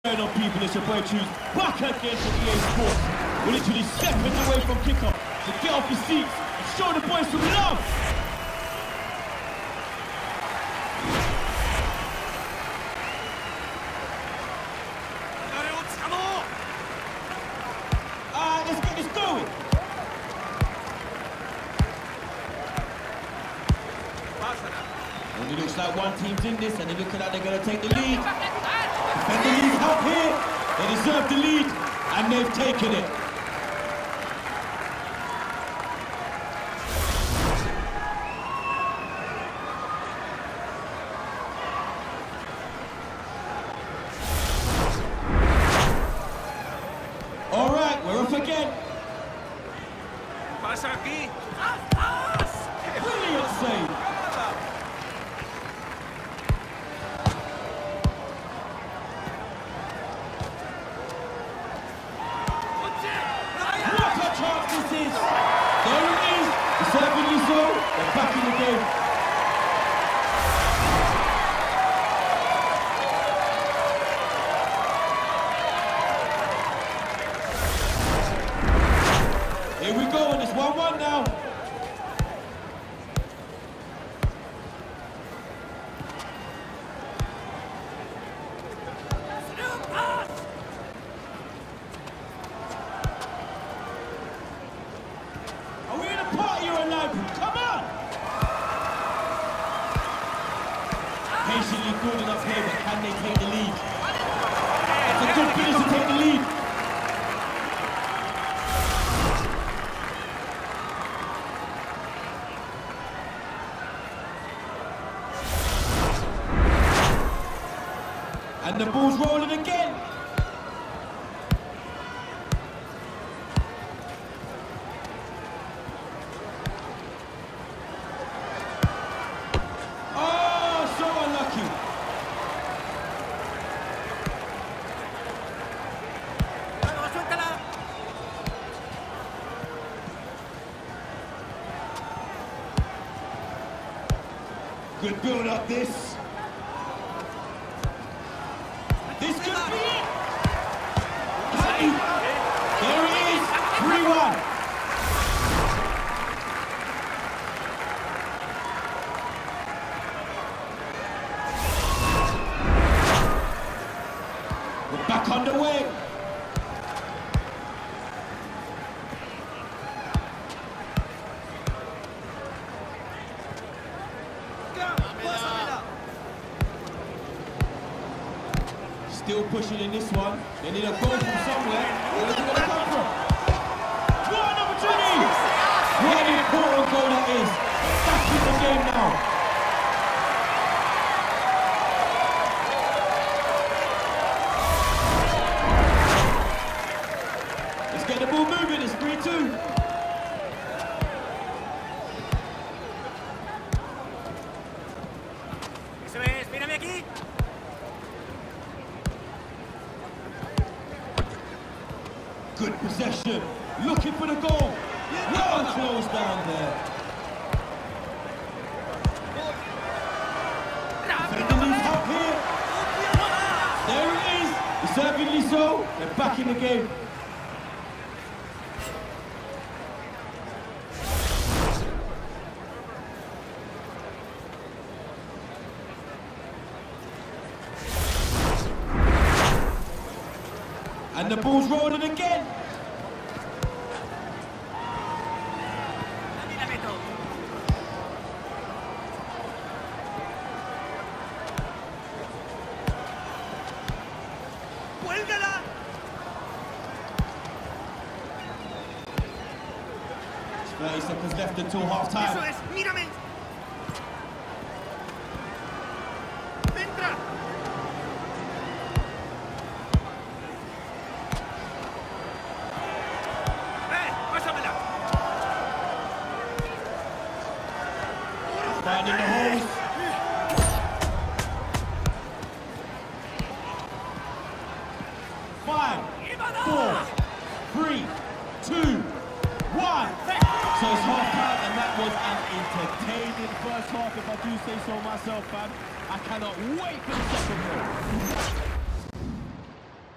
Going on, people, it's your boy Choose back again for EA Sports. We're literally seconds away from kickoff, so get off your seats and show the boys some love. Let's get this going. Only looks like one team's in this, and they're looking like they're going to take the lead. And the lead help here. They deserve the lead, and they've taken it. All right, we're off again. Brilliant save. Deservedly so, they're back in the game. Here we go, and it's 1-1 now. Come on! Patiently building up here, but can they take the lead? It's a good finish to take the lead. And the ball's rolling again. Good build up this. This could be it. Hey, there it is. 3-1. We're back underway. Still pushing in this one. They need a goal from somewhere. Where's it going to come from? What an opportunity! What an important goal that is. Back in the game now. Let's get the ball moving. It's 3-2. Good possession, looking for the goal. Well closed down there. Defender needs help here. There it is. Deservedly so. They're back in the game. And the ball's rolling again. ¡Cuélgala! 30 seconds left until half time. ¡Eso es! ¡Mírame! ¡Entra! ¡Pásamela! Finding the holes. Five, 4, 3, 2, 1. So it's half time, and that was an entertaining first half, if I do say so myself, fam. I cannot wait for the second goal.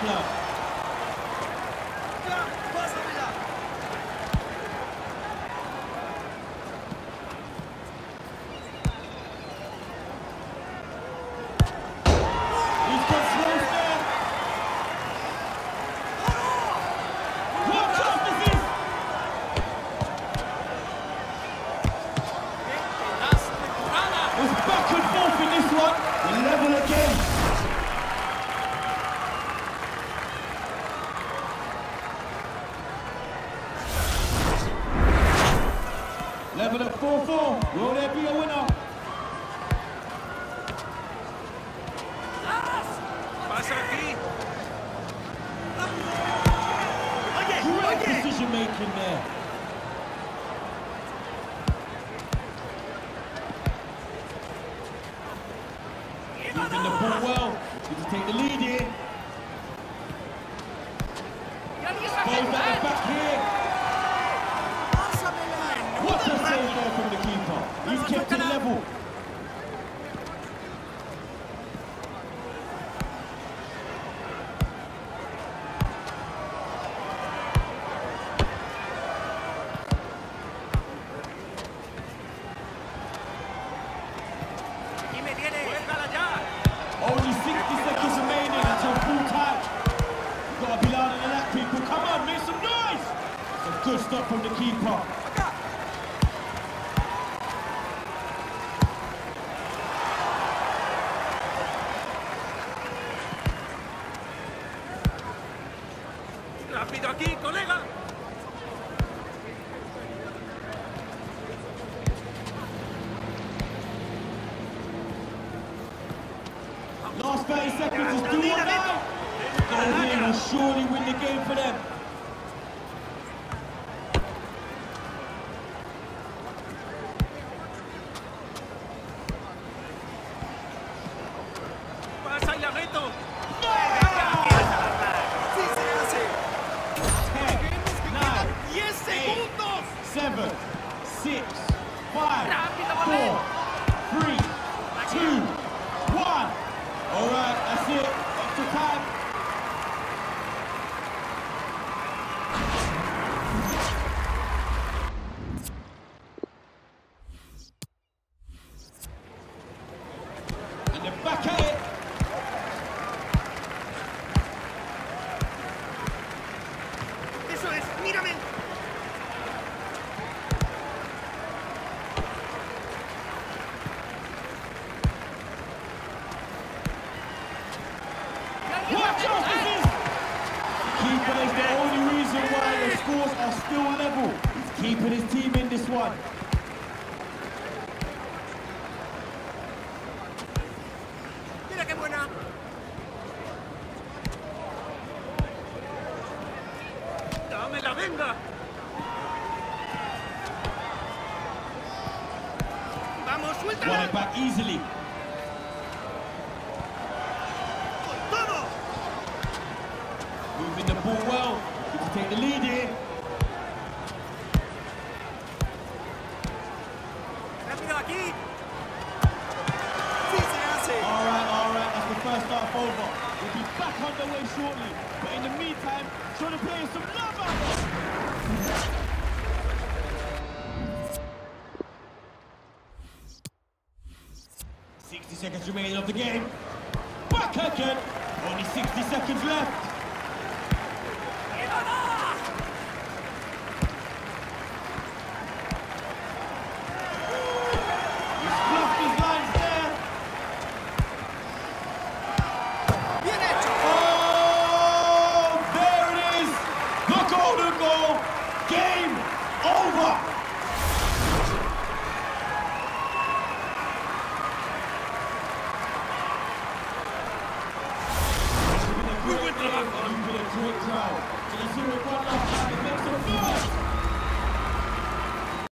serve. Ya, pásamela. He's got close there. What chance is this? It's back and forth in this one. We're level again. Level at 4-4. Will there be a winner? Pasa aquí. Great decision making there. Moving the ball well. Need to take the lead here. Both at the back here. What a save there from the keeper. He's kept it level. Aquí me tiene. Juégala ya. Only 60 seconds remaining until full time. You've got to be louder than that, people. Come on, make some noise. It's a good stop from the keeper. Rápido aquí, colega. Last 30 seconds is do or die. Goal here will surely win the game for them. Pasa y la meto. ¡Sí se hace! 10, 9, 10 segundos. 7, 6, 5, Rápido, 4, 3, 2, 1. All right, that's it. Extra time. And they're back at it. Eso es, mírame. What chance is this? Keeper is the only reason why the scores are still level. He's keeping his team in this one. Mira qué buena. Dame la venga. Vamos, Won suéltala. it back easily. Con todo. Moving the ball well. Need to take the lead here. Rápido aquí. ¡Sí se hace! All right, that's the first half over. We'll be back underway shortly. But in the meantime, trying to play some love out there. 60 seconds remaining of the game. Back again. Only 60 seconds left. He's fluffed his lines there. ¡Bien hecho! Oh, there it is. The golden goal. Game over. Muy buen trabajo. You've been a great crowd. So let's hear it